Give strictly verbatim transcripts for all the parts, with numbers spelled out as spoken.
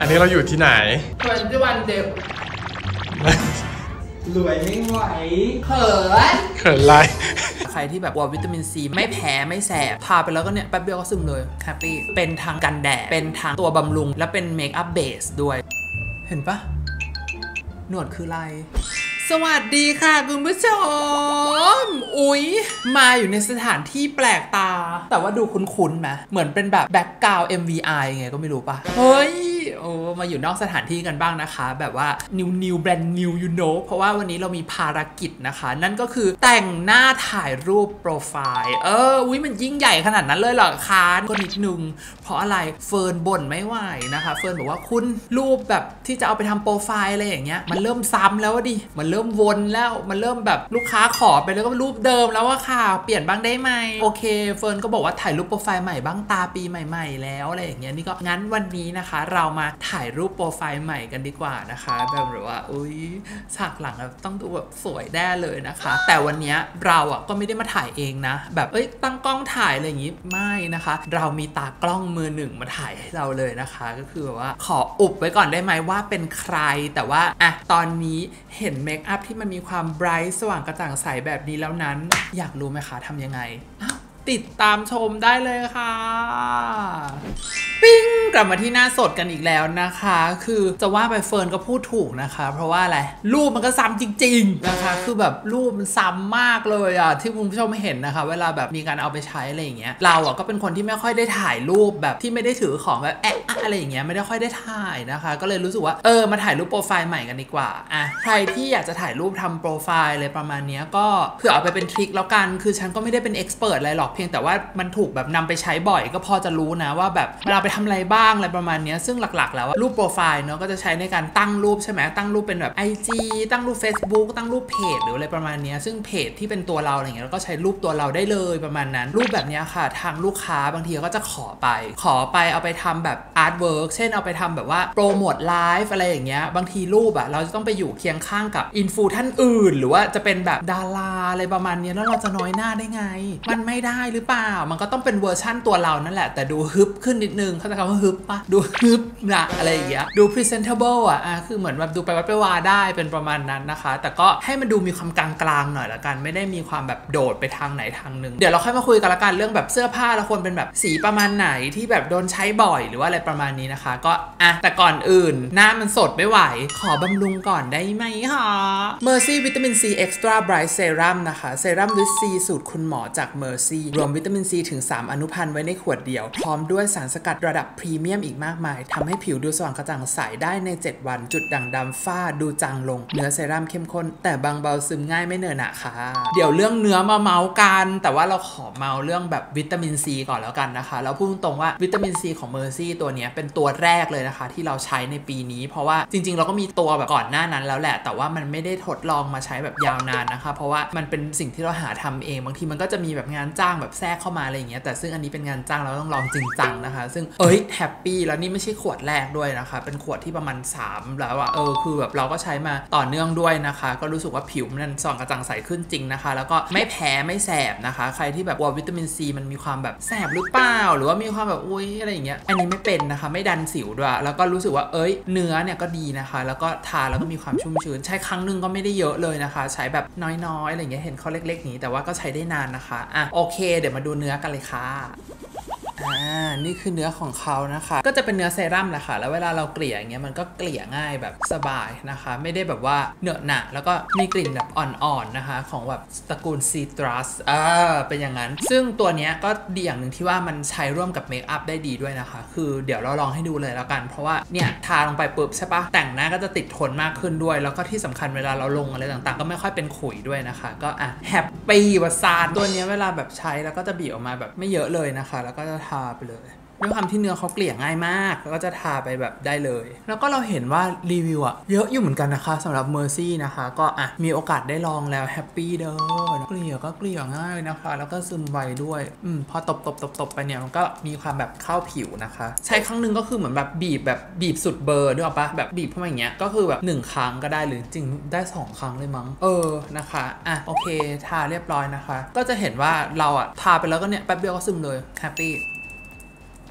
อันนี้เราอยู่ที่ไหนทเวนตี้วันเดย์รวยไม่ไหวเขินเขินไรใครที่แบบว่าวิตามินซีไม่แพ้ไม่แสบทาไปแล้วก็เนี่ยแป๊บเดียวก็ซึมเลยแฮปปี้เป็นทางกันแดดเป็นทางตัวบำรุงและเป็นเมคอัพเบสด้วยเห็นปะหนวดคืออะไรสวัสดีค่ะคุณผู้ชมอุ๊ยมาอยู่ในสถานที่แปลกตาแต่ว่าดูคุ้นๆไหมเหมือนเป็นแบบแบ็คกราวด์ เอ็ม วี ไอ ไงก็ไม่รู้ปะเฮ้ยโอ้มาอยู่นอกสถานที่กันบ้างนะคะแบบว่า new new brand new you know เพราะว่าวันนี้เรามีภารกิจนะคะนั่นก็คือแต่งหน้าถ่ายรูปโปรไฟล์เอออุ๊ยมันยิ่งใหญ่ขนาดนั้นเลยเหรอคะก็นิดนึงเพราะอะไรเฟิร์นบ่นไม่ไหวนะคะเฟิร์นบอกว่าคุณรูปแบบที่จะเอาไปทำโปรไฟล์อะไรอย่างเงี้ยมันเริ่มซ้ำแล้วดิมันเริ่มวนแล้วมันเริ่มแบบลูกค้าขอไปแล้วก็รูปเดิมแล้วว่าค่ะเปลี่ยนบ้างได้ไหมโอเคเฟิร์นก็บอกว่าถ่ายรูปโปรไฟล์ใหม่บ้างตาปีใหม่ๆแล้วอะไรอย่างเงี้ยนี่ก็งั้นวันนี้นะคะเรามาถ่ายรูปโปรไฟล์ใหม่กันดีกว่านะคะแบบว่าอุ้ยฉากหลังต้องดูแบบสวยแน่เลยนะคะแต่วันนี้เราอ่ะก็ไม่ได้มาถ่ายเองนะแบบเอ้ยตั้งกล้องถ่ายอะไรอย่างงี้ไม่นะคะเรามีตากล้องมือหนึ่งมาถ่ายให้เราเลยนะคะก็คือว่าขออุบไว้ก่อนได้ไหมว่าเป็นใครแต่ว่าอ่ะตอนนี้เห็นเมคอัพที่มันมีความไบรท์สว่างกระจ่างใสแบบนี้แล้วนั้นอยากรู้ไหมคะทำยังไงติดตามชมได้เลยค่ะปิ้งกลับมาที่หน้าสดกันอีกแล้วนะคะคือจะว่าไปเฟิร์นก็พูดถูกนะคะเพราะว่าอะไรรูปมันก็ซ้ำจริงๆนะคะคือแบบรูปมันซ้ำมากเลยอ่ะที่คุณผู้ชมเห็นนะคะเวลาแบบมีการเอาไปใช้อะไรอย่างเงี้ยเราอ่ะก็เป็นคนที่ไม่ค่อยได้ถ่ายรูปแบบที่ไม่ได้ถือของแบบแอะอะไรอย่างเงี้ยไม่ได้ค่อยได้ถ่ายนะคะก็เลยรู้สึกว่าเออมาถ่ายรูปโปรไฟล์ใหม่กันดีกว่าอ่ะใครที่อยากจะถ่ายรูปทำโปรไฟล์อะไรประมาณนี้ก็เผื่อเอาไปเป็นทริคแล้วกันคือฉันก็ไม่ได้เป็นเอ็กซ์เพรสอะไรหรอกเพียงแต่ว่ามันถูกแบบนำไปใช้บ่อยก็พอจะรู้นะว่าแบบเราไปทำอะไรบ้างอะไรประมาณนี้ซึ่งหลักๆแล้วรูปโปรไฟล์เนาะก็จะใช้ในการตั้งรูปใช่ไหมตั้งรูปเป็นแบบ ไอ จี ตั้งรูป Facebook ตั้งรูปเพจหรืออะไรประมาณนี้ซึ่งเพจที่เป็นตัวเราอะไรเงี้ยแล้วก็ใช้รูปตัวเราได้เลยประมาณนั้นรูปแบบนี้ค่ะทางลูกค้าบางทีก็จะขอไปขอไปเอาไปทำแบบอาร์ตเวิร์กเช่นเอาไปทำแบบว่าโปรโมทไลฟ์อะไรอย่างเงี้ยบางทีรูปอะเราจะต้องไปอยู่เคียงข้างกับอินฟูท่านอื่นหรือว่าจะเป็นแบบดาราอะไรประมาณนี้แล้วเราจะน้อยหน้าได้ไงมันไม่ได้หรือเปล่ามันก็ต้องเป็นเวอร์ชั่นตัวเรานั่นแหละแต่ดูฮึบขึ้นนิดนึงเขาจะคำว่าฮึบปะดูฮึบนะอะไรอย่างเงี้ยดู presentable อ่ะอ่ะคือเหมือนแบบดูไปวัดไปวาได้เป็นประมาณนั้นนะคะแต่ก็ให้มันดูมีความกลางๆหน่อยละกันไม่ได้มีความแบบโดดไปทางไหนทางหนึ่งเดี๋ยวเราค่อยมาคุยกันละกันเรื่องแบบเสื้อผ้าเราควรเป็นแบบสีประมาณไหนที่แบบโดนใช้บ่อยหรือว่าอะไรประมาณนี้นะคะก็อ่ะแต่ก่อนอื่นหน้ามันสดไม่ไหวขอบำรุงก่อนได้ไหมคะ Mercy วิตามิน C Extra Bright Serum นะคะเซรั่มวิต C สูตรคุณหมอจาก Mercy รวมวิตามิน C ถึงสามอนุพันธ์ไว้ในขวดเดียวพร้อมด้วยสารสกัดระดับพรีเมียมอีกมากมายทำให้ผิวดูสว่างกระจ่างใสได้ในเจ็ดวันจุดด่างดำฝ้าดูจางลงเนื้อเซรั่มเข้มข้นแต่บางเบาซึมง่ายไม่เหนอะหนะค่ะเดี๋ยวเรื่องเนื้อมาเมาส์กันแต่ว่าเราขอเมาเรื่องแบบวิตามินซีก่อนแล้วกันนะคะแล้วพูดตรงๆว่าวิตามินซีของ Mercy ตัวนี้เป็นตัวแรกเลยนะคะที่เราใช้ในปีนี้เพราะว่าจริงๆเราก็มีตัวแบบก่อนหน้านั้นแล้วแหละแต่ว่ามันไม่ได้ทดลองมาใช้แบบยาวนานนะคะเพราะว่ามันเป็นสิ่งที่เราหาทำเองบางทีมันก็จะมีแบบงานจ้างแบบแทรกเข้ามาอะไรอย่างเงี้ยแต่ซึ่งอันนี้เป็นงานจ้างเราต้องลองจริงจังนะคะซึ่งเอ้ยแฮปปี้แล้วนี่ไม่ใช่ขวดแรกด้วยนะคะเป็นขวดที่ประมาณสามแล้วอะเออคือแบบเราก็ใช้มาต่อเนื่องด้วยนะคะก็รู้สึกว่าผิวมันส่องกระจ่างใสขึ้นจริงนะคะแล้วก็ไม่แพ้ไม่แสบนะคะใครที่แบบว่าวิตามินซีมันมีความแบบแสบหรือเปล่าหรือว่ามีความแบบอุ้ยอะไรอย่างเงี้ยอันนี้ไม่เป็นนะคะไม่ดันสิวด้วยแล้วก็รู้สึกว่าเอ้ยเนื้อเนี่ยก็ดีนะคะแล้วก็ทาแล้วก็มีความชุ่มชื้นใช้ครั้งหนึ่งก็ไม่ได้เยอะเลยนะคะใช้แบบน้อยๆอะไรอย่างเงี้ยเห็นเขาเล็กๆนี้แต่ว่าก็ใช้ได้นานนะคะอ่ะโอเคเดี๋ยวมาดูเนื้อกันเลยค่ะอ่านี่คือเนื้อของเขานะคะก็จะเป็นเนื้อเซรั่มแหละค่ะแล้วเวลาเราเกลี่ยอย่างเงี้ยมันก็เกลี่ยง่ายแบบสบายนะคะไม่ได้แบบว่าเหนอะหนะแล้วก็มีกลิ่นแบบอ่อนๆนะคะของแบบตระกูลซีตรัสอ่าเป็นอย่างนั้นซึ่งตัวเนี้ยก็ดีอย่างหนึ่งที่ว่ามันใช้ร่วมกับเมคอัพได้ดีด้วยนะคะคือเดี๋ยวเราลองให้ดูเลยแล้วกันเพราะว่าเนี่ยทาลงไปปุ๊บใช่ปะแต่งหน้าก็จะติดทนมากขึ้นด้วยแล้วก็ที่สำคัญเวลาเราลงอะไรต่างๆก็ไม่ค่อยเป็นขุยด้วยนะคะก็อ่ะแฮปปี้วาซานตัวเนี้ยเวลาแบบใช้แล้วก็จะบีบออกมาแบบไม่เยอะเลยนะคะแล้วก็จะทาไปเลยด้วยความที่เนื้อเขาเกลี่ยง่ายมากแล้วก็จะทาไปแบบได้เลยแล้วก็เราเห็นว่ารีวิวอะเยอะอยู่เหมือนกันนะคะสำหรับ Mercy นะคะก็อ่ะมีโอกาสได้ลองแล้วแฮปปี้เด้อเกลี่ยก็เกลี่ยง่ายนะคะแล้วก็ซึมไวด้วยอืมพอตบตบตบตบไปเนี่ยมันก็มีความแบบเข้าผิวนะคะใช้ครั้งนึงก็คือเหมือนแบบบีบแบบบีบสุดเบอร์ด้วยปะแบบบีบเข้ามาอย่างเงี้ยก็คือแบบหนึ่งครั้งก็ได้หรือจริงได้สองครั้งเลยมั้งเออนะคะอ่ะโอเคทาเรียบร้อยนะคะก็จะเห็นว่าเราอะทาไปแล้วก็เนี่ยแป๊บเดียวก็ซึมเลยแฮปปี้ต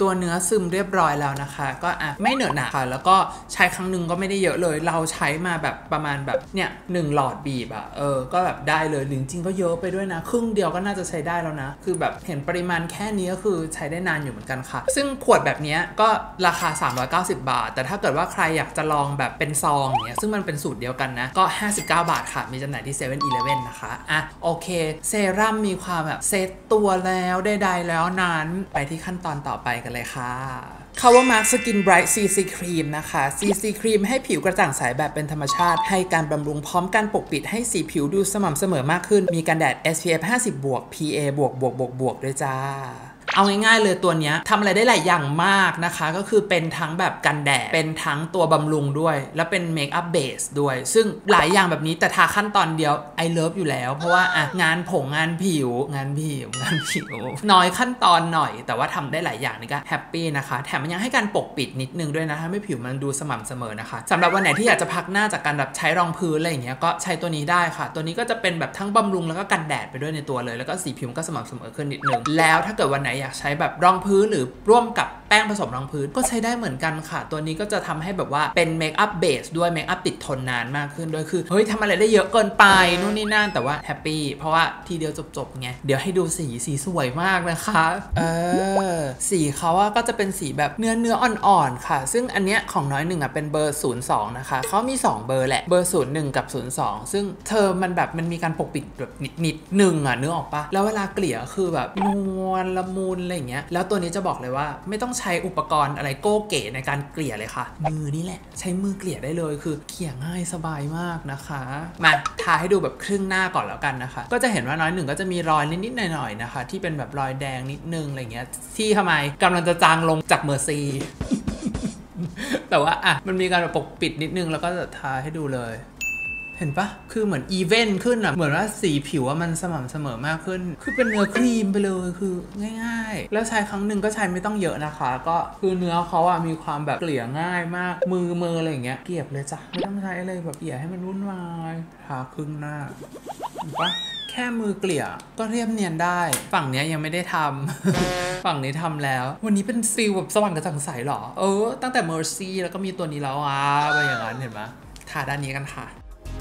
ตัวเนื้อซึมเรียบร้อยแล้วนะคะก็อ่ะไม่เหนอะหนะค่ะแล้วก็ใช้ครั้งหนึ่งก็ไม่ได้เยอะเลยเราใช้มาแบบประมาณแบบเนี่ยหนึ่งหลอดบีบอะเออก็แบบได้เลยจริงๆก็เยอะไปด้วยนะครึ่งเดียวก็น่าจะใช้ได้แล้วนะคือแบบเห็นปริมาณแค่นี้ก็คือใช้ได้นานอยู่เหมือนกันค่ะซึ่งขวดแบบนี้ก็ราคาสามร้อยเก้าสิบบาทแต่ถ้าเกิดว่าใครอยากจะลองแบบเป็นซองอย่างเงี้ยซึ่งมันเป็นสูตรเดียวกันนะก็ห้าสิบเก้าบาทค่ะมีจำหน่ายที่ เซเว่น อีเลฟเว่น นะคะอ่ะโอเคเซรั่มมีความแบบเซตตัวแล้วใดๆแล้วนั้นไปที่ขั้นตอนต่อไปกันเลยค่ะ CoverMark Skin Bright ซี ซี Cream นะคะ ซี ซี Cream ให้ผิวกระจ่างใสแบบเป็นธรรมชาติให้การบำรุงพร้อมการปกปิดให้สีผิวดูสม่ำเสมอมากขึ้นมีกันแดด เอส พี เอฟ ห้าสิบ บวก พี เอ บวกบวกบวกบวกด้วยจ้าเอาง่ายๆเลยตัวนี้ทำอะไรได้หลายอย่างมากนะคะก็คือเป็นทั้งแบบกันแดดเป็นทั้งตัวบำรุงด้วยแล้วเป็นเมคอัพเบสด้วยซึ่งหลายอย่างแบบนี้แต่ทาขั้นตอนเดียว I love อยู่แล้วเพราะว่าอ่ะงานผงงานผิวงานผิวงานผิวน้อยขั้นตอนหน่อยแต่ว่าทำได้หลายอย่างนี่ก็แฮปปี้นะคะแถมมันยังให้การปกปิดนิดนึงด้วยนะทำให้ผิวมันดูสม่ำเสมอนะคะสำหรับวันไหนที่อยากจะพักหน้าจากการแบบใช้รองพื้นอะไรอย่างเงี้ยก็ใช้ตัวนี้ได้ค่ะตัวนี้ก็จะเป็นแบบทั้งบำรุงแล้วก็กันแดดไปด้วยในตัวเลยแล้วก็สีผิวก็สม่ำเสมอขึ้นนิดนึงแล้วถ้าเกิดวันไหนอยากใช้แบบรองพื้นหรือร่วมกับแป้งผสมรองพื้นก็ใช้ได้เหมือนกันค่ะตัวนี้ก็จะทำให้แบบว่าเป็นเมคอัพเบสด้วยเมคอัพติดทนนานมากขึ้นด้วยคือเฮ้ยทำอะไรได้เยอะเกินไปนู่นนี่นั่นแต่ว่าแฮปปี้เพราะว่าทีเดียวจบๆไงเดี๋ยวให้ดูสีสีสวยมากนะคะเออสีเขาอะก็จะเป็นสีแบบเนื้อเนื้ออ่อนๆค่ะซึ่งอันเนี้ยของน้อยหนึ่งอะเป็นเบอร์ศูนย์สองนะคะเขามีสองเบอร์แหละเบอร์ศูนย์หนึ่งกับศูนย์สองซึ่งเธอมันแบบมันมีการปกปิดแบบนิดๆหนึ่งอะนึกออกปะแล้วเวลาเกลี่ยคือแบบนวลละมุนอะไรอย่างเงี้ยแล้วตัวนี้จะบอกเลยว่าไม่ต้องใช้อุปกรณ์อะไรโก้เก๋ในการเกลี่ยเลยค่ะมือนี่แหละใช้มือเกลี่ยได้เลยคือเกลี่ยง่ายสบายมากนะคะมาทาให้ดูแบบครึ่งหน้าก่อนแล้วกันนะคะก็จะเห็นว่าน้อยหนึ่งก็จะมีรอยนิดๆหน่อยๆนะคะที่เป็นแบบรอยแดงนิดนึงอะไรเงี้ยที่ทำไมกำลังจะจางลงจากเมอร์ซีแต่ว่าอ่ะมันมีการปกปิดนิดนึงแล้วก็จะทาให้ดูเลยเห็นปะคือเหมือนอีเวนต์ขึ้นอะเหมือนว่าสีผิวว่ามันสม่ำเสมอมากขึ้นคือเป็นเนื้อครีมไปเลยคือง่ายๆแล้วใช้ครั้งหนึ่งก็ใช้ไม่ต้องเยอะนะคะก็คือเนื้อเขาอะมีความแบบเกลี่ยง่ายมากมือมืออะไรอย่างเงี้ยเกลี่ยเลยจ้ะไม่ต้องใช้อะไรแบบเกลี่ยให้มันวุ่นวายทาครึ่งหน้าเห็นปะแค่มือเกลี่ยก็เรียบเนียนได้ฝั่งนี้ยังไม่ได้ทำ ฝั่งนี้ทำแล้ววันนี้เป็นฟิลแบบสว่างกระจ่างใสหรอเออตั้งแต่ Mercy แล้วก็มีตัวนี้แล้วอ่ะไปอย่างนั้นเห็นไหมทาด้านนี้กันค่ะ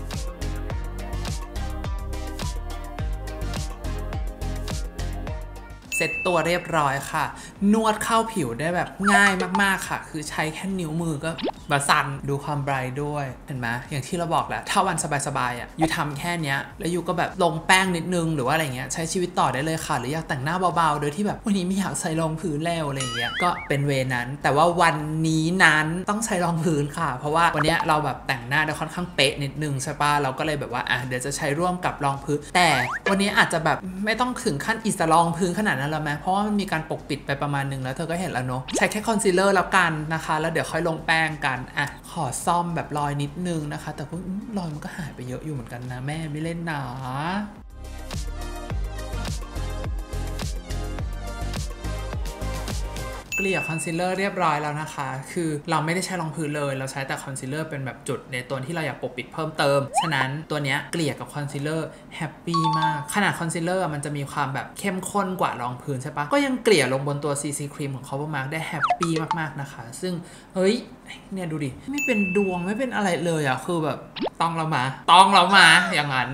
เซ็ตตัวเรียบร้อยค่ะนวดเข้าผิวได้แบบง่ายมากๆค่ะคือใช้แค่นิ้วมือก็บาสันดูความไบรท์ด้วยเห็นไหมอย่างที่เราบอกแหละถ้าวันสบายๆอ่ะยูทำแค่เนี้ยแล้วยูก็แบบลงแป้งนิดนึงหรือว่าอะไรเงี้ยใช้ชีวิตต่อได้เลยค่ะหรืออยากแต่งหน้าเบาๆโดยที่แบบวันนี้ไม่อยากใส่รองพื้นแล้วอะไรเงี้ยก็เป็นเวนั้นแต่ว่าวันนี้นั้นต้องใช้รองพื้นค่ะเพราะว่าวันนี้เราแบบแต่งหน้าได้ค่อนข้างเป๊ะนิดนึงใช่ปะเราก็เลยแบบว่าอ่ะเดี๋ยวจะใช้ร่วมกับรองพื้นแต่วันนี้อาจจะแบบไม่ต้องถึงขั้นอิสระรองพื้นขนาดนั้นแล้วไหมเพราะว่ามันมีการปกปิดไปประมาณนึงแล้วเธอก็เห็นแล้วเนาะใช้แค่คอนซีลเลอร์แล้วกันนะคะแล้วเดี๋ยวค่อยลงแป้งกันอ่ะขอซ่อมแบบรอยนิดนึงนะคะแต่ก็รอยมันก็หายไปเยอะอยู่เหมือนกันนะแม่ไม่เล่นนะเกลี่ยคอนซีลเลอร์เรียบร้อยแล้วนะคะคือเราไม่ได้ใช้รองพื้นเลยเราใช้แต่คอนซีลเลอร์เป็นแบบจุดในตัวที่เราอยากปกปิดเพิ่มเติมฉะนั้นตัวเนี้ยเกลี่ยกับคอนซีลเลอร์แฮปปี้มากขนาดคอนซีลเลอร์มันจะมีความแบบเข้มข้นกว่ารองพื้นใช่ปะก็ยังเกลี่ยลงบนตัว ซี ซี Cream ของ CoverMark ได้แฮปปี้มากๆนะคะซึ่งเฮ้ยเนี่ยดูดิไม่เป็นดวงไม่เป็นอะไรเลยอะคือแบบต้องเรามาต้องเรามาอย่างนั้น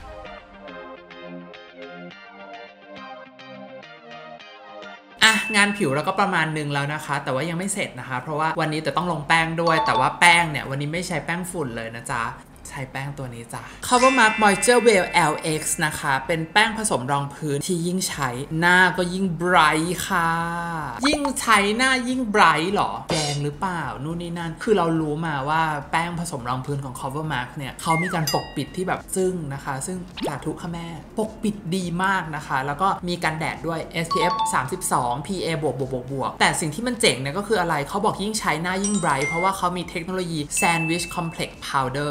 งานผิวเราก็ประมาณนึงแล้วนะคะแต่ว่ายังไม่เสร็จนะคะเพราะว่าวันนี้จะต้องลงแป้งด้วยแต่ว่าแป้งเนี่ยวันนี้ไม่ใช้แป้งฝุ่นเลยนะจ๊ะใช้แป้งตัวนี้จ้ะ CoverMark Moisture Veil แอล เอ็กซ์ นะคะเป็นแป้งผสมรองพื้นที่ยิ่งใช้หน้าก็ยิ่งไบรท์ค่ะยิ่งใช้หน้ายิ่งไบรท์หรอแกงหรือเปล่านู่นนี่นั่นคือเรารู้มาว่าแป้งผสมรองพื้นของ CoverMark เนี่ยเขามีการปกปิดที่แบบซึ่งนะคะซึ่งสาธุค่ะแม่ปกปิดดีมากนะคะแล้วก็มีกันแดดด้วย เอส พี เอฟ สามสิบสอง พี เอ บวกบวกบวกบวกแต่สิ่งที่มันเจ๋งเนี่ยก็คืออะไรเขาบอกยิ่งใช้หน้ายิ่งไบรท์เพราะว่าเขามีเทคโนโลยี Sandwich Complex Powder นะคะ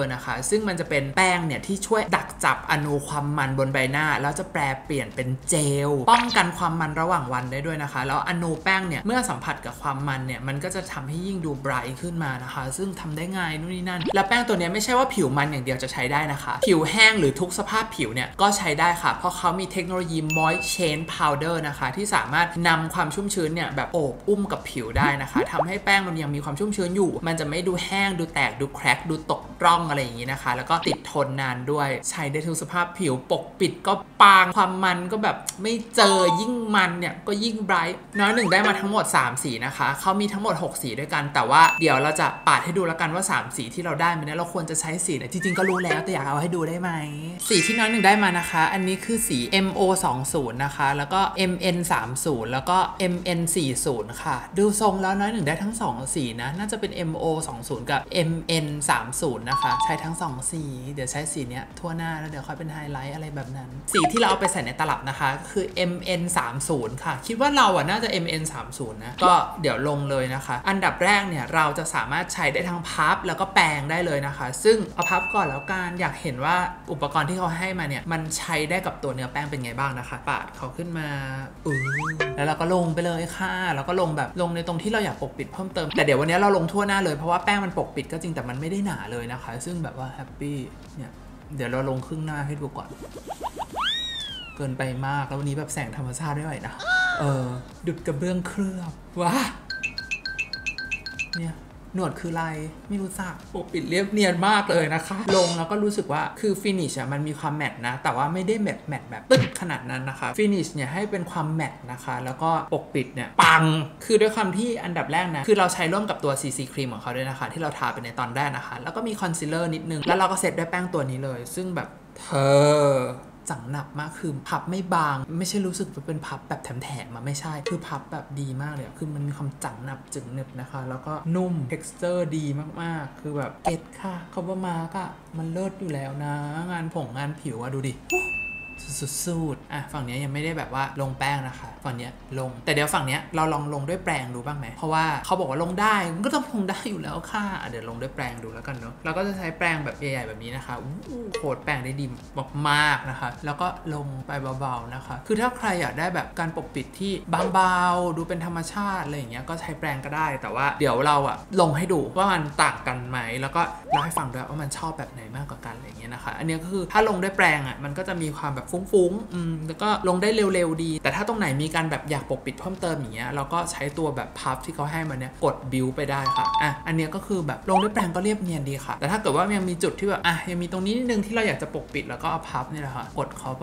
ซึ่งมันจะเป็นแป้งเนี่ยที่ช่วยดักจับอนูความมันบนใบหน้าแล้วจะแปลเปลี่ยนเป็นเจลป้องกันความมันระหว่างวันได้ด้วยนะคะแล้วอนูแป้งเนี่ยเมื่อสัมผัสกับความมันเนี่ยมันก็จะทำให้ยิ่งดูไบรท์ขึ้นมานะคะซึ่งทำได้ง่ายนู่นนี่นั่นแล้วแป้งตัวนี้ไม่ใช่ว่าผิวมันอย่างเดียวจะใช้ได้นะคะผิวแห้งหรือทุกสภาพผิวเนี่ยก็ใช้ได้ค่ะเพราะเขามีเทคโนโลยี Moist Change Powder นะคะที่สามารถนำความชุ่มชื้นเนี่ยแบบโอบอุ้มกับผิวได้นะคะทำให้แป้งมันยังมีความชุ่มชื้นอยู่มันจะไม่ดูแห้งดูแตกดูแครกดูตกร่องอะไรอย่างนี้นะคะแล้วก็ติดทนนานด้วยใช้ได้ทุกสภาพผิวปกปิดก็ปางความมันก็แบบไม่เจอยิ่งมันเนี่ยก็ยิ่งไบรท์น้อยหนึ่งได้มาทั้งหมดสามสีนะคะเขามีทั้งหมดหกสีด้วยกันแต่ว่าเดี๋ยวเราจะปาดให้ดูแล้วกันว่าสามสีที่เราได้มาเนี่ยเราควรจะใช้สีไหนจริงๆก็รู้แล้วแต่อยากเอาให้ดูได้ไหมสีที่น้อยหนึ่งได้มานะคะอันนี้คือสี เอ็ม โอ สองสิบ นะคะแล้วก็ เอ็ม เอ็น สามสิบ แล้วก็ เอ็ม เอ็น สี่สิบ ค่ะดูทรงแล้วน้อยหนึ่งได้ทั้งสองสีนะน่าจะเป็น เอ็ม โอ สองสิบ กับ เอ็ม เอ็น สามสิบ นะคะใช้ทั้งสองสีเดี๋ยวใช้สีเนี้ยทั่วหน้าแล้วเดี๋ยวค่อยเป็นไฮไลท์อะไรแบบนั้นสีที่เราเอาไปใส่ในตลับนะคะคือ เอ็ม เอ็น สามสิบ ค่ะคิดว่าเราอ่ะน่าจะ เอ็ม เอ็น สามสิบ นะก็เดี๋ยวลงเลยนะคะอันดับแรกเนี่ยเราจะสามารถใช้ได้ทั้งพับแล้วก็แปรงได้เลยนะคะซึ่งเอาพับก่อนแล้วกันอยากเห็นว่าอุปกรณ์ที่เขาให้มาเนี่ยมันใช้ได้กับตัวเนื้อแป้งเป็นไงบ้างนะคะปาดเขาขึ้นมาอือแล้วเราก็ลงไปเลยค่ะแล้วก็ลงแบบลงในตรงที่เราอยากปกปิดเพิ่มเติมแต่เดี๋ยววันนี้เราลงทั่วหน้าเลยเพราะว่าแป้งมันปกปิดก็จริงแต่มันไม่ได้หนาเลยนะคะซึ่งแบบว่าแฮปปี้เนี่ยเดี๋ยวเราลงครึ่งหน้าให้ดูก่อนเกินไปมากแล้ววันนี้แบบแสงธรรมชาติด้วยนะเออดุดกระเบื้องเคลือบว้าเนี่ยหนวดคืออะไรไม่รู้จักปกปิดเรียบเนียนมากเลยนะคะลงแล้วก็รู้สึกว่าคือฟินิชอะมันมีความแมตต์นะแต่ว่าไม่ได้แมตต์แมตต์แบบตึ๊ดขนาดนั้นนะคะฟินิชเนี่ยให้เป็นความแมตต์นะคะแล้วก็ปกปิดเนี่ยปังคือด้วยความที่อันดับแรกนะคือเราใช้ร่วมกับตัว ซี ซี ครีมของเขาด้วยนะคะที่เราทาไปในตอนแรกนะคะแล้วก็มีคอนซีลเลอร์นิดนึงแล้วเราก็เซตด้วยแป้งตัวนี้เลยซึ่งแบบเธอจังหนับมากคือพับไม่บางไม่ใช่รู้สึกว่าเป็นพับแบบแถมๆมาไม่ใช่คือพับแบบดีมากเลยคือมันมีความจังหนับจึงหนึบนะคะแล้วก็นุ่ม texture ดีมากๆคือแบบเก็ตค่ะเขาว่ามาร์กอะมันเลิศอยู่แล้วนะงานผงงานผิวอะดูดิสุดๆอ่ะฝั่งนี้ยังไม่ได้แบบว่าลงแป้งนะคะฝั่งนี้ลงแต่เดี๋ยวฝั่งนี้เราลองลงด้วยแปรงดูบ้างไหมเพราะว่าเขาบอกว่าลงได้มันก็ต้องลงได้อยู่แล้วค่ะเดี๋ยวลงด้วยแปรงดูแล้วกันเนาะเราก็จะใช้แปรงแบบใหญ่ๆแบบนี้นะคะโคตรแปรงได้ดีมากๆนะคะแล้วก็ลงไปเบาๆนะคะคือถ้าใครอยากได้แบบการปกปิดที่เบาๆดูเป็นธรรมชาติอะไรอย่างเงี้ยก็ใช้แปรงก็ได้แต่ว่าเดี๋ยวเราอะลงให้ดูว่ามันต่างกันไหมแล้วก็เล่าให้ฟังด้วยว่ามันชอบแบบไหนมากกว่ากันอะไรอย่างเงี้ยนะคะอันนี้ก็คือถ้าลงด้วยแปรงอะมันก็จะมีความแบบฟุ้งๆอืมแล้วก็ลงได้เร็วๆดีแต่ถ้าตรงไหนมีการแบบอยากปกปิดเพิ่มเติมอย่างเงี้ยเราก็ใช้ตัวแบบพับที่เขาให้มาเนี้ยกดบิวไปได้ค่ะอ่ะอันนี้ก็คือแบบลงด้วยแปรงก็เรียบเนียนดีค่ะแต่ถ้าเกิดว่ายังมีจุดที่แบบอ่ะยังมีตรงนี้นิดนึงที่เราอยากจะปกปิดแล้วก็เอาพับนี่แหละค่ะกดเข้าไป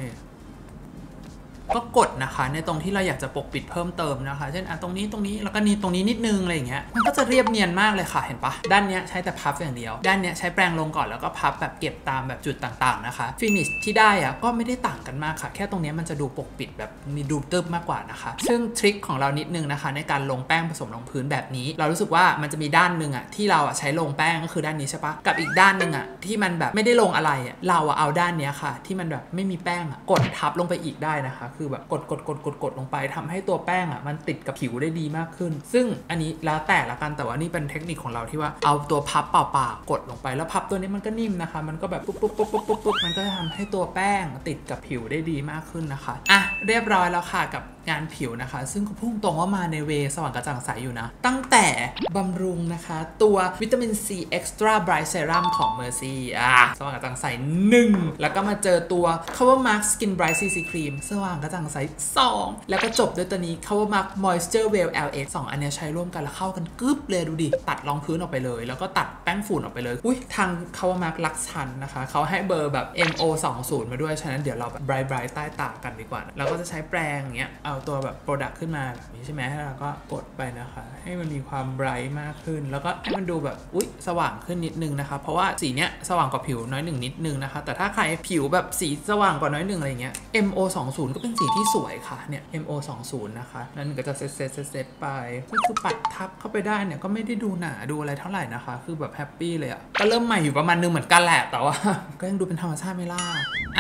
ก็กดนะคะในตรงที่เราอยากจะปกปิดเพิ่มเติมนะคะเช่นอ่ะตรงนี้ตรงนี้แล้วก็นี่ตรงนี้นิดนึงอะไรอย่างเงี้ยมันก็จะเรียบเนียนมากเลยค่ะเห็นปะด้านนี้ใช้แต่พับอย่างเดียวด้านนี้ใช้แปรงลงก่อนแล้วก็พับแบบเก็บตามแบบจุดต่างๆนะคะฟินิชที่ได้อะก็ไม่ได้ต่างกันมากค่ะแค่ตรงนี้มันจะดูปกปิดแบบมีดูตึบมากกว่านะคะซึ่งทริคของเรานิดนึงนะคะในการลงแป้งผสมลงพื้นแบบนี้เรารู้สึกว่ามันจะมีด้านนึงอะที่เราอะใช้ลงแป้งก็คือด้านนี้ใช่ปะกับอีกด้านนึงอะที่มันแบบไม่ได้ลงอะไรอะเราอะเอาด้านนี้ค่ะที่มันแบบไม่มีแป้งอะกดทับลงไปอีกได้นะคะคือแบบกดกดกดกดลงไปทำให้ตัวแป้งอ่ะมันติดกับผิวได้ดีมากขึ้นซึ่งอันนี้แล้วแต่ละกันแต่ว่านี่เป็นเทคนิคของเราที่ว่าเอาตัวพับเปล่าๆกดลงไปแล้วพับตัวนี้มันก็นิ่มนะคะมันก็แบบปุ๊บปุ๊บปุ๊บปุ๊บปุ๊บมันก็จะทำให้ตัวแป้งติดกับผิวได้ดีมากขึ้นนะคะอ่ะเรียบร้อยแล้วค่ะกับงานผิวนะคะซึ่งก็พุ่งตรงว่ามาในเวสว่างกระจ่างใสอยู่นะตั้งแต่บำรุงนะคะตัววิตามิน ซี Extra Bright Serum ของ Mercy อ่ะสว่างกระจ่างใสหนึ่งแล้วก็มาเจอตัว Cover Mark Skin Bright ซี ซี Cream สว่างกระจ่างใสสองแล้วก็จบด้วยตัวนี้ Cover Mark Moisture Well แอล เอ็กซ์ สองอันนี้ใช้ร่วมกันแล้วเข้ากันกึ๊บเลยดูดิตัดรองพื้นออกไปเลยแล้วก็ตัดแป้งฝุ่นออกไปเลยอุ้ยทาง Cover Mark Luxan นะคะเขาให้เบอร์แบบ เอ็ม โอ สองสิบ มาด้วยฉะนั้นเดี๋ยวเราแบบ bright bright ใต้ตากันดีกว่าแล้วก็จะใช้แปรงอย่างเงี้ยเอาตัวแบบ product ขึ้นมาแบบนี้ใช่ไหมแล้วก็กดไปนะคะให้มันมีความ bright มากขึ้นแล้วก็ให้มันดูแบบอุ๊ยสว่างขึ้นนิดนึงนะคะเพราะว่าสีเนี้ยสว่างกว่าผิวน้อยหนึ่งนิดนึงนะคะแต่ถ้าใครผิวแบบสีสว่างกว่าน้อยหนึ่งอะไรเงี้ย เอ็ม โอ สองสิบ ก็เป็นสีที่สวยค่ะเนี่ย เอ็ม โอ สองสิบ นะคะนั่นก็จะเซตเซตเซตไปก็คือปัดทับเข้าไปได้เนี่ยก็ไม่ได้ดูหนาดูอะไรเท่าไหร่นะคะคือแบบแฮปปี้เลยอะก็เริ่มใหม่อยู่ประมาณนึงเหมือนกันแหละแต่ว่าก็ยังดูเป็นธรรมชาติไม่ล่าอ่ะ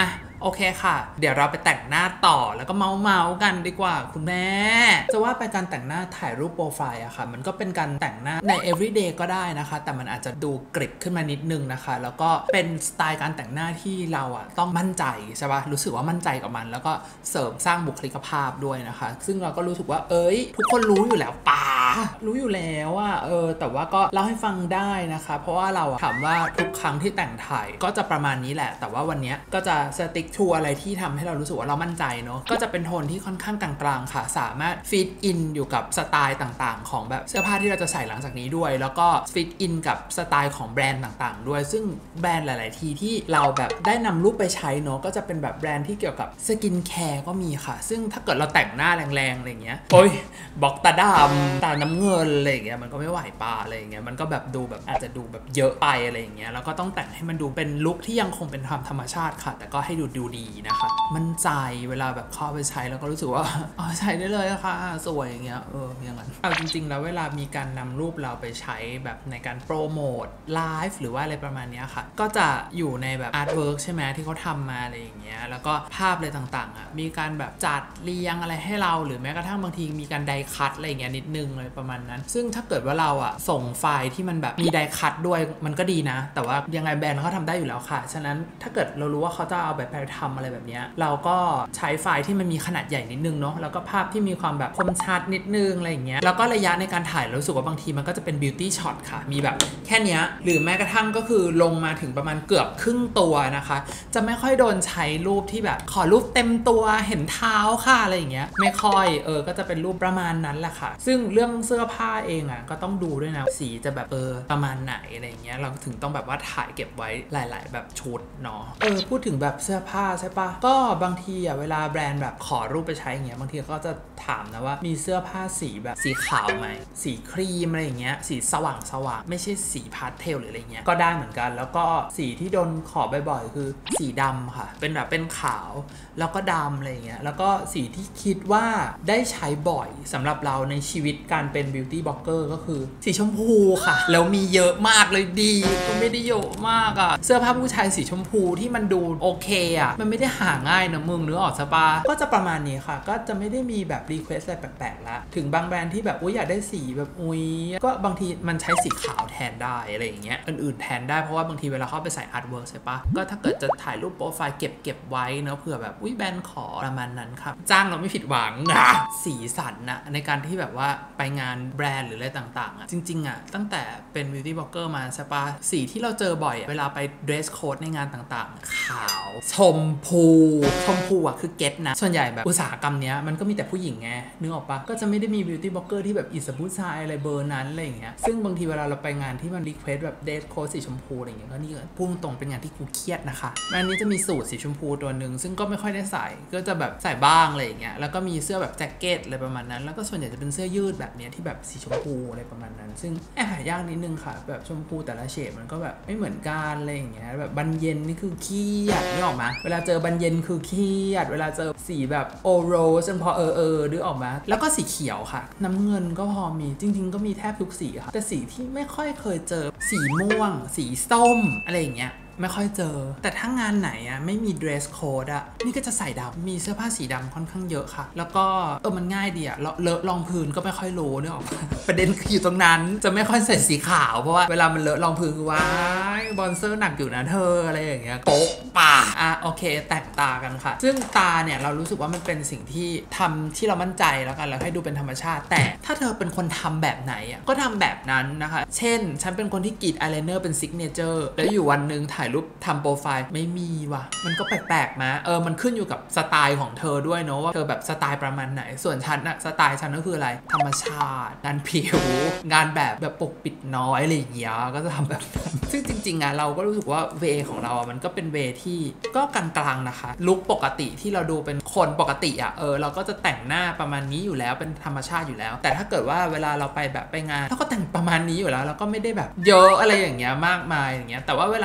โอเคค่ะเดี๋ยวเราไปแต่งหน้าต่อแล้วก็เมาเมากันดีกว่าคุณแม่จะว่าไปการแต่งหน้าถ่ายรูปโปรไฟล์อะค่ะมันก็เป็นการแต่งหน้าใน everyday ก็ได้นะคะแต่มันอาจจะดูกริบขึ้นมานิดนึงนะคะแล้วก็เป็นสไตล์การแต่งหน้าที่เราอะต้องมั่นใจใช่ปะรู้สึกว่ามั่นใจกับมันแล้วก็เสริมสร้างบุคลิกภาพด้วยนะคะซึ่งเราก็รู้สึกว่าเอ้ยทุกคนรู้อยู่แล้วป่ารู้อยู่แล้วอะเออแต่ว่าก็เล่าให้ฟังได้นะคะเพราะว่าเราถามว่าทุกครั้งที่แต่งถ่ายก็จะประมาณนี้แหละแต่ว่าวันนี้ก็จะสติ๊กทูอะไรที่ทำให้เรารู้สึกว่าเรามั่นใจเนาะก็จะเป็นโทนที่ค่อนข้างกลางๆค่ะสามารถฟิตอินอยู่กับสไตล์ต่างๆของแบบเสื้อผ้าที่เราจะใส่หลังจากนี้ด้วยแล้วก็ฟิตอินกับสไตล์ของแบรนด์ต่างๆด้วยซึ่งแบรนด์หลายๆทีที่เราแบบได้นำรูปไปใช้เนาะก็จะเป็นแบบแบรนด์ที่เกี่ยวกับสกินแคร์ก็มีค่ะซึ่งถ้าเกิดเราแต่งหน้าแรงๆอะไรเงี้ยโอ้ยบล็อกตาดำตาน้ำเงินอะไรเงี้ยมันก็ไม่ไหวปาอะไรเงี้ยมันก็แบบดูแบบอาจจะดูแบบเยอะไปอะไรเงี้ยแล้วก็ต้องแต่งให้มันดูเป็นลุคที่ยังคงเป็นความธรรมชาติค่ะแต่ก็ให้ดูดูดีนะคะมั่นใจเวลาแบบเข้าไปใช้แล้วก็รู้สึกว่าอ๋อใช้ได้เลยค่ะสวยอย่างเงี้ยเอออย่างนั้นเอาจริงๆแล้วเวลามีการนำรูปเราไปใช้แบบในการโปรโมทไลฟ์หรือว่าอะไรประมาณนี้ค่ะก็จะอยู่ในแบบอาร์ตเวิร์กใช่ไหมที่เขาทำมาอะไรอย่างเงี้ยแล้วก็ภาพอะไรต่างๆอ่ะมีการแบบจัดเรียงอะไรให้เราหรือแม้กระทั่งบางทีมีการไดคัตอะไรอย่างเงี้ยนิดนึงเลยประมาณนั้นซึ่งถ้าเกิดว่าเราอ่ะส่งไฟล์ที่มันแบบมีไดคัตด้วยมันก็ดีนะแต่ว่ายังไงแบรนด์เขาทำได้อยู่แล้วค่ะฉะนั้นถ้าเกิดเรารู้ว่าเขาจะเอาแบบไปทำอะไรแบบนี้เราก็ใช้ไฟล์ที่มันมีขนาดใหญ่นิดนึงเนาะแล้วก็ภาพที่มีความแบบคมชัดนิดนึงอะไรอย่างเงี้ยแล้วก็ระยะในการถ่ายรู้สึกว่าบางทีมันก็จะเป็นบิวตี้ช็อตค่ะมีแบบแค่นี้หรือแม้กระทั่งก็คือลงมาถึงประมาณเกือบครึ่งตัวนะคะจะไม่ค่อยโดนใช้รูปที่แบบขอรูปเต็มตัวเห็นเท้าค่ะอะไรอย่างเงี้ยไม่ค่อยเออก็จะเป็นรูปประมาณนั้นแหละค่ะซึ่งเรื่องเสื้อผ้าเองอ่ะก็ต้องดูด้วยนะสีจะแบบเออประมาณไหนอะไรอย่างเงี้ยเราถึงต้องแบบว่าถ่ายเก็บไว้หลายๆแบบชุดเนาะเออพูดถึงแบบเสื้อผ้าใช่ปะก็บางทีอ่ะเวลาแบรนด์แบบขอรูปไปใช้อย่างเงี้ยบางทีก็จะถามนะว่ามีเสื้อผ้าสีแบบสีขาวไหมสีครีมอะไรอย่างเงี้ยสีสว่างสว่างไม่ใช่สีพาสเทลหรืออะไรเงี้ยก็ได้เหมือนกันแล้วก็สีที่โดนขอบ่อยๆคือสีดำค่ะเป็นแบบเป็นขาวแล้วก็ดำอะไรเงี้ยแล้วก็สีที่คิดว่าได้ใช้บ่อยสำหรับเราในชีวิตการเป็นบิวตี้บล็อกเกอร์ก็คือสีชมพูค่ะแล้วมีเยอะมากเลยดีก็ไม่ได้เยอะมากอ่ะเสื้อผ้าผู้ชายสีชมพูที่มันดูโอเคอ่ะมันไม่ได้หาง่ายนะมึงนึกออกสปาก็จะประมาณนี้ค่ะก็จะไม่ได้มีแบบรีเควสอะไรแปลกๆละถึงบางแบรนด์ที่แบบอุ้ยอยากได้สีแบบอุ้ยก็บางทีมันใช้สีขาวแทนได้อะไรอย่างเงี้ยอื่นๆแทนได้เพราะว่าบางทีเวลาเข้าไปใส่อาร์ตเวิร์กใช่ปะก็ถ้าเกิดจะถ่ายรูปโปรไฟล์เก็บเก็บไว้เนาะเผื่อแบบอุ้ยแบรนด์ขอประมาณนั้นครับจ้างเราไม่ผิดหวังนะสีสันนะในการที่แบบว่าไปงานแบรนด์หรืออะไรต่างๆอ่ะจริงๆอ่ะตั้งแต่เป็นบิวตี้บล็อกเกอร์มาใช่ปะสีที่เราเจอบ่อยเวลาไปเดรสโค้ดในงานต่างๆขาวชมพูชมพูอ่ะคือเก็ตนะส่วนใหญ่แบบอุตสาหกรรมเนี้ยมันก็มีแต่ผู้หญิงไงนึกออกปะก็จะไม่ได้มีบิวตี้บล็อกเกอร์ที่แบบอิสระผู้ชายอะไรเบอร์นั้นอะไรอย่างเงี้ยซึ่งบางทีเวลาเราไปงานที่มันรีเควสแบบเดรสโค้ดสีชมพูอะไรอย่างเงี้ยก็นี่พูดตรงเป็นงานที่กูเครียดนะคะงานนี้จะมีสูทสีชมพูตัวหนึ่งซึ่งก็ไม่ค่อยได้ใส่ก็จะแบบใส่บ้างอะไรอย่างเงี้ยแล้วก็มีเสื้อแบบแจ็คเก็ตอะไรประมาณนั้นแล้วก็ส่วนใหญ่จะเป็นเสื้อยืดแบบเนี้ยที่แบบสีชมพูอะไรประมาณนั้นซึ่งแอบหายากนิดนึงค่ะแบบชมพูแต่ละเฉดมันก็แบบไม่เหมือนกันอะไรอย่างเงี้ยแบบบันเย็นนี่คือเครียดนึกออกมาเวลาเจอบันเย็นคือเครียดเวลาเจอสีแบบโอโรสซึ่งพอเออเออนึกออกมาแล้วก็สีเขียวค่ะน้ำเงินก็พอมีจริงๆก็มีแทบทุกสีค่ะแต่สีที่ไม่ค่อยเคยเจอสีม่วงสีส้มอะไรอย่างเงี้ยไม่ค่อยเจอแต่ถ้างานไหนอะไม่มี dress code อะนี่ก็จะใส่ดำมีเสื้อผ้าสีดำค่อนข้างเยอะค่ะแล้วก็เออมันง่ายดีอะเลอะรองพื้นก็ไม่ค่อยรู้เนี่ยหรอก ประเด็นคืออยู่ตรงนั้นจะไม่ค่อยใส่สีขาวเพราะว่าเวลามันเลอะรองพื้นคือว้ายบอนเซอร์หนักอยู่นะเธออะไรอย่างเงี้ยโป๊ะป่าอ่ะโอเคแต่งตากันค่ะซึ่งตาเนี่ยเรารู้สึกว่ามันเป็นสิ่งที่ทำที่เรามั่นใจแล้วกันแล้วให้ดูเป็นธรรมชาติแต่ถ้าเธอเป็นคนทำแบบไหนอะก็ทำแบบนั้นนะคะเช่นฉันเป็นคนที่กรีดอายไลเนอร์เป็นซิกเนเจอร์แล้วอยู่วันนึงถ่ายรูปทำโปรไฟล์ไม่มีว่ะมันก็แปลกๆนะเออมันขึ้นอยู่กับสไตล์ของเธอด้วยเนาะว่าเธอแบบสไตล์ประมาณไหนส่วนฉันอะสไตล์ฉันก็คืออะไรธรรมชาติงานผิวงานแบบแบบปกปิดน้อยอะไรอย่างเงี้ยก็จะทำแบบนั้นซึ่งจริงๆอะเราก็รู้สึกว่าเวของเรามันก็เป็นเวที่ก็กลางๆนะคะลุคปกติที่เราดูเป็นคนปกติอะเออเราก็จะแต่งหน้าประมาณนี้อยู่แล้วเป็นธรรมชาติอยู่แล้วแต่ถ้าเกิดว่าเวลาเราไปแบบไปงานเราก็แต่งประมาณนี้อยู่แล้วเราก็ไม่ได้แบบเยอะอะไรอย่างเงี้ยมากมายอย่างเงี้ยแต่ว่าเวลาแต่ง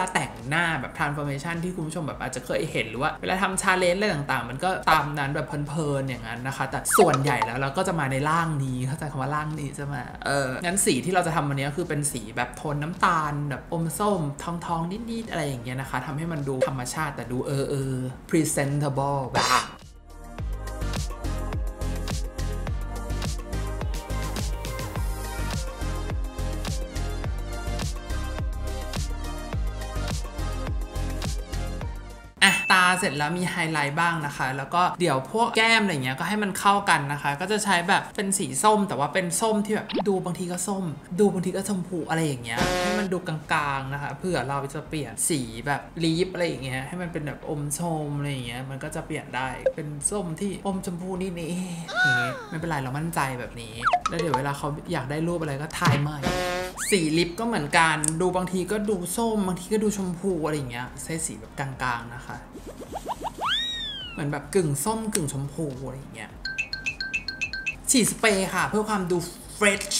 หน้าแบบ transformation ที่คุณผู้ชมแบบอาจจะเคยเห็นหรือว่าเวลาทำ challenge อะไรต่างๆมันก็ตามนั้นแบบเพลินๆอย่างนั้นนะคะแต่ส่วนใหญ่แล้วเราก็จะมาในร่างนี้เข้าใจคำว่าร่างนี้ใช่ไหมเอองั้นสีที่เราจะทำวันนี้ก็คือเป็นสีแบบโทนน้ำตาลแบบอมส้มทองๆนิดๆอะไรอย่างเงี้ยนะคะทำให้มันดูธรรมชาติแต่ดูเออเออ presentable แบบตาเสร็จแล้วมีไฮไลท์บ้างนะคะแล้วก็เดี๋ยวพวกแก้มอะไรเงี้ยก็ให้มันเข้ากันนะคะก็จะใช้แบบเป็นสีส้มแต่ว่าเป็นส้มที่แบบดูบางทีก็ส้มดูบางทีก็ชมพูอะไรอย่างเงี้ยให้มันดูกลางๆนะคะเผื่อเราจะเปลี่ยนสีแบบลีฟอะไรอย่างเงี้ยให้มันเป็นแบบอมชมอะไรอย่างเงี้ยมันก็จะเปลี่ยนได้เป็นส้มที่อมชมพูนี่นี่อย่างเงี้ยไม่เป็นไรเรามั่นใจแบบนี้แล้วเดี๋ยวเวลาเขาอยากได้รูปอะไรก็ถ่ายใหม่สีลิปก็เหมือนกันดูบางทีก็ดูส้มบางทีก็ดูชมพูอะไรอย่างเงี้ยใช้สีแบบกลางๆนะคะเหมือนแบบกึ่งส้มกึ่งชมพูอะไรอย่างเงี้ยฉีดสเปรย์ค่ะเพื่อความดูเฟรช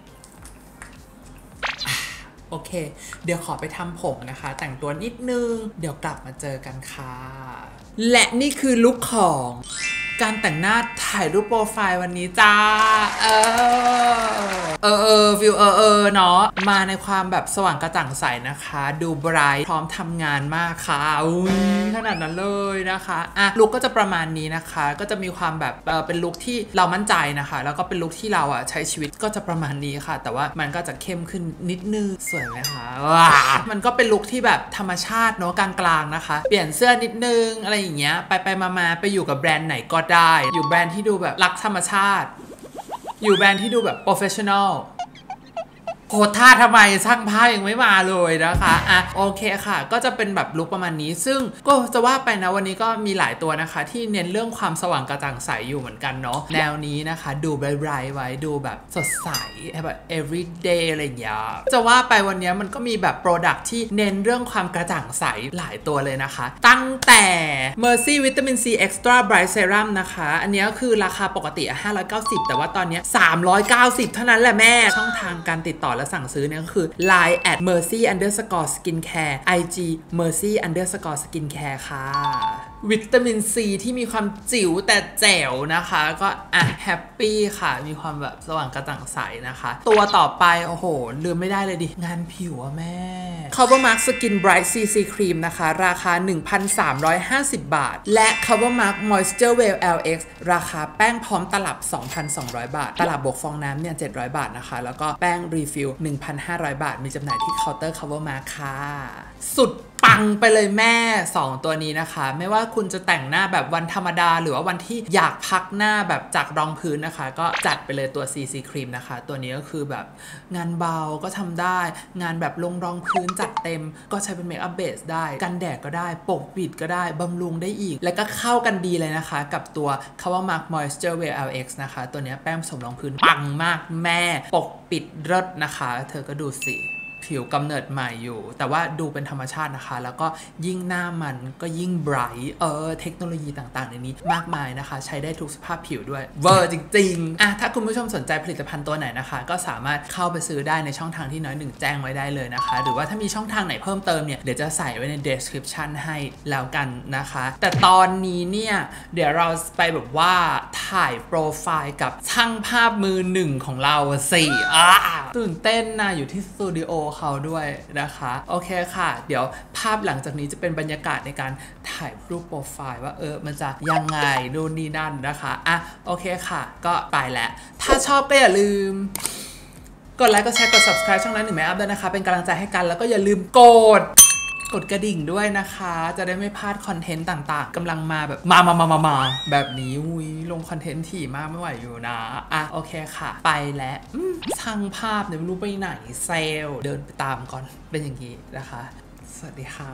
โอเคเดี๋ยวขอไปทำผมนะคะแต่งตัวนิดนึงเดี๋ยวกลับมาเจอกันค่ะและนี่คือลุคของการแต่งหน้าถ่ายรูปโปรไฟล์วันนี้จ้าเออเออเออฟิลเออเออเนาะมาในความแบบสว่างกระจ่างใสนะคะดูไบรท์พร้อมทำงานมากค่ะอุ้ยขนาดนั้นเลยนะคะอ่ะลุคก็จะประมาณนี้นะคะก็จะมีความแบบเออเป็นลุคที่เรามั่นใจนะคะแล้วก็เป็นลุคที่เราอ่ะใช้ชีวิตก็จะประมาณนี้ค่ะแต่ว่ามันก็จะเข้มขึ้นนิดนึงสวยไหมคะว้ามันก็เป็นลุคที่แบบธรรมชาติเนาะกลางๆนะคะเปลี่ยนเสื้อนิดนึงอะไรอย่างเงี้ยไปไปมาๆไปอยู่กับแบรนด์ไหนก็ได้อยู่แบรนด์ที่ดูแบบรักธรรมชาติอยู่แบรนด์ที่ดูแบบโปรเฟชชั่นอลโคท่าทำไมช่างภาพยังไม่มาเลยนะคะอ่ะโอเคค่ะก็จะเป็นแบบลุคประมาณนี้ซึ่งก็จะว่าไปนะวันนี้ก็มีหลายตัวนะคะที่เน้นเรื่องความสว่างกระจ่างใสอยู่เหมือนกันเนาะแนวนี้นะคะดูไบรท์ไว้ดูแบบสดใสแบบ everyday อะไรอย่างเงี้ยจะว่าไปวันนี้มันก็มีแบบโปรดักที่เน้นเรื่องความกระจ่างใสหลายตัวเลยนะคะตั้งแต่ Mercy Vitamin C Extra Bright Serum นะคะอันนี้คือราคาปกติห้าร้อยเก้าสิบแต่ว่าตอนนี้สามร้อยเก้าสิบเท่านั้นแหละแม่ช่องทางการติดต่อและสั่งซื้อเนี่ยก็คือ ไลน์ แอท mercy underscore skincare ไอ จี mercy underscore skincare ค่ะวิตามินซีที่มีความจิ๋วแต่แจ๋วนะคะก็อ่ะแฮปปี้ค่ะมีความแบบสว่างกระจ่างใสนะคะตัวต่อไปโอ้โหลืมไม่ได้เลยดิงานผิวอะแม่ CoverMark Skin Bright ซี ซี Cream นะคะราคา หนึ่งพันสามร้อยห้าสิบ บาทและ CoverMark Moisture Well แอล เอ็กซ์ ราคาแป้งพร้อมตลับ สองพันสองร้อย บาทตลับบวกฟองน้ำเนี่ยเจ็ดร้อยบาทนะคะแล้วก็แป้งรีฟิล หนึ่งพันห้าร้อย บาทมีจำหน่ายที่เคาน์เตอร์ CoverMark ค่ะสุดปังไปเลยแม่สองตัวนี้นะคะไม่ว่าคุณจะแต่งหน้าแบบวันธรรมดาหรือว่าวันที่อยากพักหน้าแบบจากรองพื้นนะคะก็จัดไปเลยตัว ซี ซี Cream นะคะตัวนี้ก็คือแบบงานเบาก็ทำได้งานแบบลงรองพื้นจัดเต็มก็ใช้เป็นเมคอัพเบสได้กันแดดก็ได้ปกปิดก็ได้บำรุงได้อีกและก็เข้ากันดีเลยนะคะกับตัว CoverMark Moisture Well แอล เอ็กซ์ นะคะตัวนี้แป้งผสมรองพื้นปังมากแม่ปกปิดเลิศนะคะเธอก็ดูสิผิวกำเนิดใหม่อยู่แต่ว่าดูเป็นธรรมชาตินะคะแล้วก็ยิ่งหน้ามันก็ยิ่งไบรท์เออเทคโนโลยีต่างๆในนี้มากมายนะคะใช้ได้ทุกสภาพผิวด้วยเวอร์จริงๆอ่ะถ้าคุณผู้ชมสนใจผลิตภัณฑ์ตัวไหนนะคะก็สามารถเข้าไปซื้อได้ในช่องทางที่น้อยหนึ่งแจ้งไว้ได้เลยนะคะหรือว่าถ้ามีช่องทางไหนเพิ่มเติมเนี่ยเดี๋ยวจะใส่ไว้ใน description ให้แล้วกันนะคะแต่ตอนนี้เนี่ยเดี๋ยวเราไปแบบว่าถ่ายโปรไฟล์กับช่างภาพมือหนึ่งของเราสิอ่ะตื่นเต้นนะอยู่ที่สตูดิโอเขาด้วยนะคะโอเคค่ะเดี๋ยวภาพหลังจากนี้จะเป็นบรรยากาศในการถ่ายรูปโปรไฟล์ว่าเออมันจะยังไงดูนี่นั่นนะคะอ่ะโอเคค่ะก็ไปแล้วถ้าชอบก็อย่าลืมกดไลค์กดแชร์กด subscribe ช่องนั้นหนึ่งแม่อัพด้วยนะคะเป็นกำลังใจให้กันแล้วก็อย่าลืมกดกดกระดิ่งด้วยนะคะจะได้ไม่พลาดคอนเทนต์ต่างๆกำลังมาแบบมามามามามาแบบนี้อุ้ยลงคอนเทนต์ถี่มากไม่ไหวอยู่นะอ่ะโอเคค่ะไปแล้วช่างภาพเนี่ยไม่รู้ไปไหนเซลเดินไปตามก่อนเป็นอย่างนี้นะคะสวัสดีค่ะ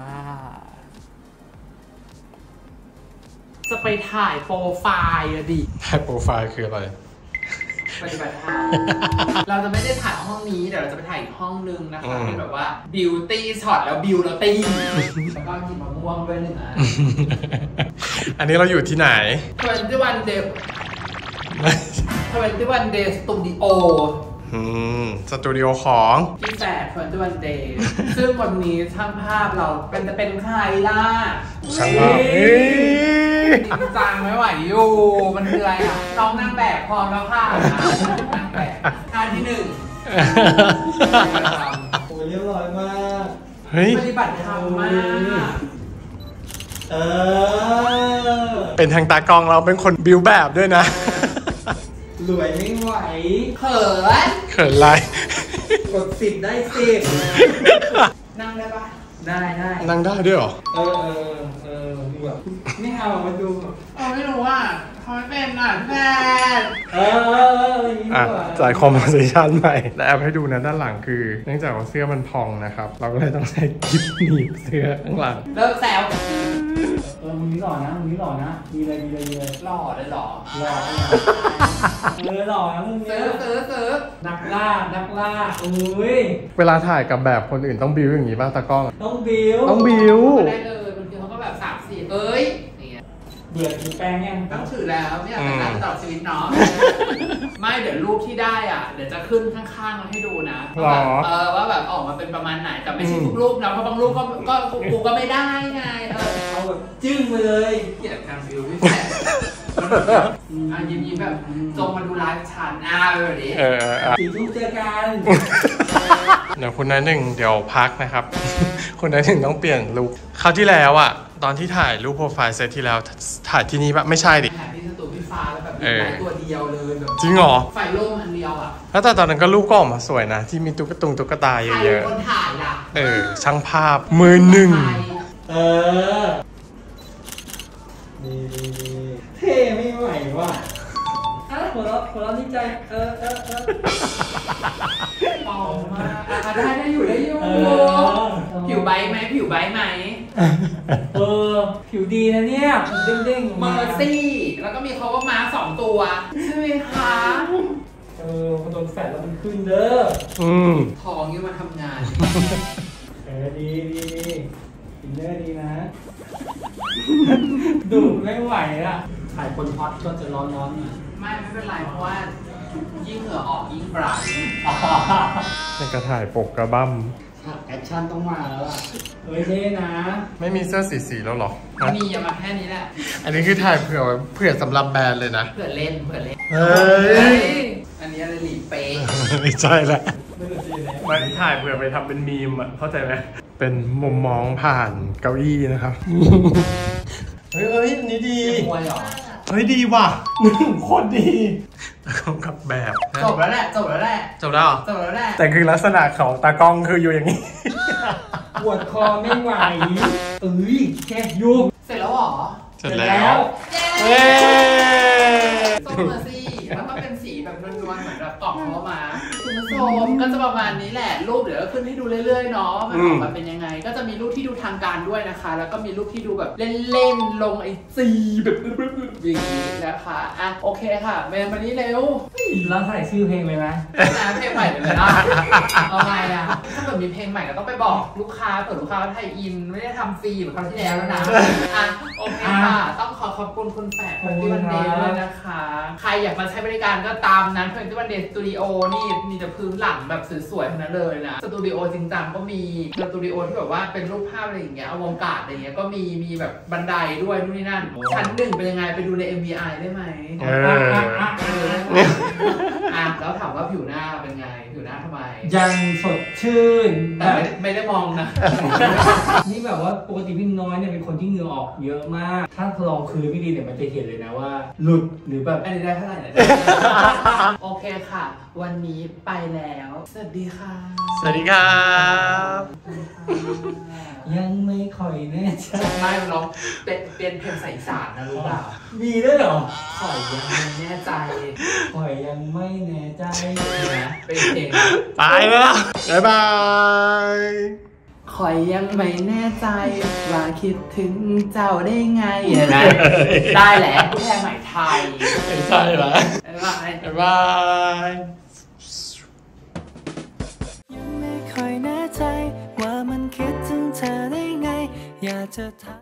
จะไปถ่ายโปรไฟล์อะดิถ่ายโปรไฟล์คืออะไรปฏิบัติธรรมเราจะไม่ได้ถ่ายห้องนี้เดี๋ยวเราจะไปถ่ายอีกห้องนึงนะคะเป็นแบบว่าบิวตี้ช็อตแล้วบิวแล้วตี้แล้วก็กินมะม่วงด้วยหนึ่งอันอันนี้เราอยู่ที่ไหนยี่สิบเอ็ด Day ยี่สิบเอ็ด Day Studio อืมสตูดิโอของพี่แฝดคนวันเดย์ซึ่งวันนี้ช่างภาพเราเป็นจะเป็นใครล่ะช่างภาพจริงจังไม่ไหวอยู่มันคืออะไรอ่ะน้องนางแบบพร้อมแล้วค่ะนางแบบท่าที่หนึ่งโอ้ยเรียบร้อยมากเฮ้ยปฏิบัติธรรมมากเออเป็นทางตากล้องเราเป็นคนบิวแบบด้วยนะรวยไม่ไหวเขินเขินไรกดสิบได้สิบนั่งได้ปะได้ได้นั่งได้ด้วยเหรอเออเออเออดูแบบไม่เอามาดูแบบเออไม่รู้อ่ะทำไมเป็นอ่ะแฟนเออเออเอออย่างนี้อ่ะดีกว่าจ่ายคอมโพสิชันใหม่และแอบให้ดูนะด้านหลังคือ เนื่องจากว่าเสื้อมันพองนะครับ เราก็เลยต้องใช้กิ๊บหนีบเสื้อข้างหลังเลิกแซวเออมึงนี้หล่อนะมึงนี้หล่อนะมีอะไรมีอะไรมีอะไรหล่อเลยหล่อหล่อเออหล่อนะมึงซื้อซื้อซื้อนักล่านักล่าอุ้ยเวลาถ่ายกับแบบคนอื่นต้องบิวอย่างนี้ป่ะตากล้องต้องบิวต้องบิวได้เลยบางทีเขาก็แบบสามสี่เอ้ยอย่างเงี้ยเบื่อถือแป้งยังต้องถือแล้วไม่อยากแต่งหน้าตลอดชีวิตเนาะ ไม่เดี๋ยวรูปที่ได้อ่ะเดี๋ยวจะขึ้นข้างๆมาให้ดูนะหรอเออว่าแบบออกมาเป็นประมาณไหนแต่ไม่ใช่ทุกรูปนะเพราะบางรูปก็ก็กูก็ไม่ได้ไงเออเอาแบบจึ้งไปเลยเกลียดการฟิวพี่แฝดมันแบบอ่ะยิ้มยิ้มแบบจงมาดูไลฟ์ฉันอ่ะแบบนี้เอออ่ะสี่ทุ่มเจอกันเดี๋ยวคุณนายหนึ่งเดี๋ยวพักนะครับ คุณนายหนึ่งต้องเปลี่ยนลุคคราวที่แล้วอ่ะตอนที่ถ่ายรูปโปรไฟล์เซตที่แล้วถ่ายที่นี่ปะไม่ใช่ดิถ่ายที่สตูพี่ฟ้าแล้วแบบเออมีตัวเดียวเลยแบบจริงเหรอไฟโล่งอันเดียวอ่ะแล้วแต่ตอนนั้นก็รูปก็ออกมาสวยนะ ที่มีตุ๊กตุงตุ๊กตาใครเยเป็อะนคนถ่ายล่ะๆเออ ช่างภาพมือหนึ่งใครเออดีดีดีเท่ไม่ไหวว่ะอ่ะหัวเราะหัวเราะดีใจเออเออเออปลอมมากอ่ะได้ได้อยู่ได้อยู่เออผิวใบไหมผิวใบไหมเออผิวดีนะเนี่ยมันเด้งๆออกเมมาอร์ซี่ แล้วก็มีเขาก็มาสองตัว ใช่ไหมคะเออพอโดนแฟดแล้วมันขึ้นเด้ออืมทองยังมาทำงานเออดีดีดีอินเนอร์ดีนะ ดูไม่ไหวอ่ะถ่ายคนฮอตก็จะร้อนร้อนๆหน่อยไม่ไม่เป็นไรเพราะว่ายิ่งเหงื่อออกยิ่งบรายเป็นกระถ่ายปกกระบั้มฉากแอคชั่นต้องมาแล้วอ่ะเฮ้ยเท่นะไม่มีเสื้อสีสีๆแล้วเหรอมีอย่ามาแค่นี้แหละอันนี้คือถ่ายเผื่อไว้เผื่อสำหรับแบรนด์เลยนะเผื่อเล่นเผื่อเล่นเฮ้ยอันนี้อะไรหลีเป๊ะไม่ใช่แหละไม่รู้สิเนี่ยมันถ่ายเผื่อไปทำเป็นมีมอ่ะ เข้าใจไหม เป็นมุมมองผ่านเก้าอี้นะครับ เฮ้ยเฮ้ยอันนี้ดีมวยเหรอเฮ้ยดีว่ะโคตรดีแล้วก็กับแบบจบแล้วแหละจบแล้วแหละจบแล้วเหรอจบแล้วแหละแต่คือลักษณะของตากล้องคืออยู่อย่างนี้ปวดคอไม่ไหวเอ้ยแค่ยุบเสร็จแล้วเหรอเสร็จแล้วเย้เย้ส้มเมอร์ซี่แล้วก็เป็นสีแบบนวลๆเหมือนแบบกล่องเขามาคุณผู้ชมก็จะประมาณนี้แหละรูปเดี๋ยวก็ขึ้นให้ดูเรื่อยๆเนาะมันออกมาเป็นยังไง ก็จะมีรูปที่ดูทางการด้วยนะคะ แล้วก็มีรูปที่ดูแบบเล่นๆลงไอจีแบบอย่างนี้นะคะอ่ะโอเคค่ะเมนมานี้เร็วแล้วใส่ชื่อเพลงเลยไหมนะเพลงใหม่ไปเลยนะเอาไงอ่ะถ้าเกิดมีเพลงใหม่ก็ต้องไปบอกลูกค้าเปิดลูกค้าไทยอินไม่ได้ทำฟรีเหมือนคราวที่แล้วแล้วนะอ่ะโอเคค่ะต้องขอขอบคุณคุณแฝดวันที่วันเดย์ด้วยนะคะ ใครอยากมาใช้บริการก็ตามนั้นทเวนตี้วันเดย์สตูดิโอนี่มีแต่พื้นหลังแบบสวยๆทั้งนั้นเลยนะสตูดิโอจริงจังก็มีสตูดิโอที่แบบว่าเป็นรูปภาพอะไรอย่างเงี้ยอวกาศอะไรเงี้ยก็มีมีแบบบันไดด้วยนู่นนี่นั่นชั้นหนึ่งเป็นยังไงไปดูใน เอ็ม วี ไอ ได้ไหมเอออ่ะแล้วถามว่าผิวหน้าเป็นไงผิวหน้าทำไมยังสดชื่นแต่ไม่ไม่ได้มองนะนี่แบบว่าปกติพี่น้อยเนี่ยเป็นคนที่เหงื่อออกเยอะมาก ถ้าลองคืนพี่ดีเนี่ยมันจะเห็นเลยนะว่า หลุดหรือแบบอันนี้ได้เท่าไหร่เนี่ย โอเคค่ะ วันนี้ไปแล้ว สวัสดีค่ะสวัสดีครับยังไม่ค่อยแน่ใจไม่ร้องเป็นเป็นเพลงใส่สารนะรู้เปล่ามีด้วยเหรอขอยยังไม่แน่ใจข่อยยังไม่แน่ใจนะเป็นเพลงไปแล้ว บ๊ายบายขอยยังไม่แน่ใจว่าคิดถึงเจ้าได้ไงเห็นไหมได้แหละผู้แทนใหม่ไทยไม่ใช่เหรอบ๊ายบายบ๊ายบายยังไม่ค่อยแน่ใจว่ามันคิดถึงเธอได้ไง อยากจะถาม